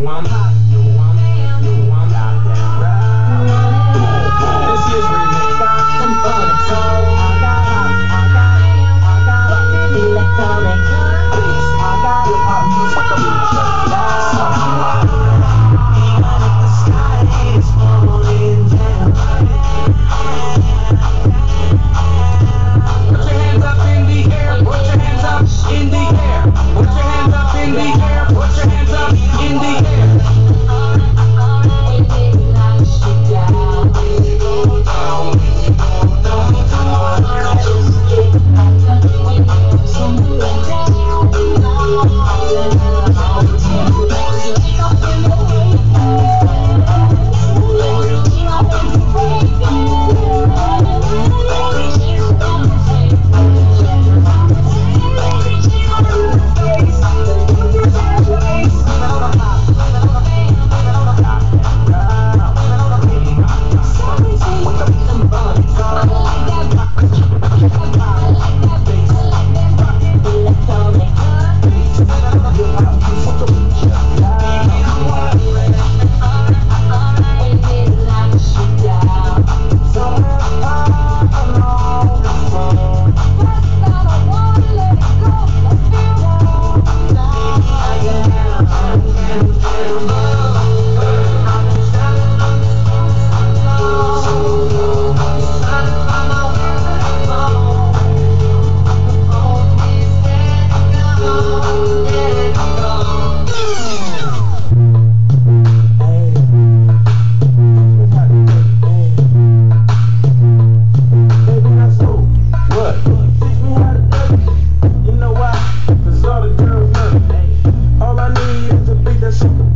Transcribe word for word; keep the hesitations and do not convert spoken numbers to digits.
want, you want, you want, rock and roll. This is remix. Got some fun, so I got, I got, I got electronic beats. I got hip hop music, the future. That's something. Even if the sky is falling down. Put your hands up in the air. Put your hands up in the air. Put your hands up in the air. Put your hands up in the air. All I need is a beat that's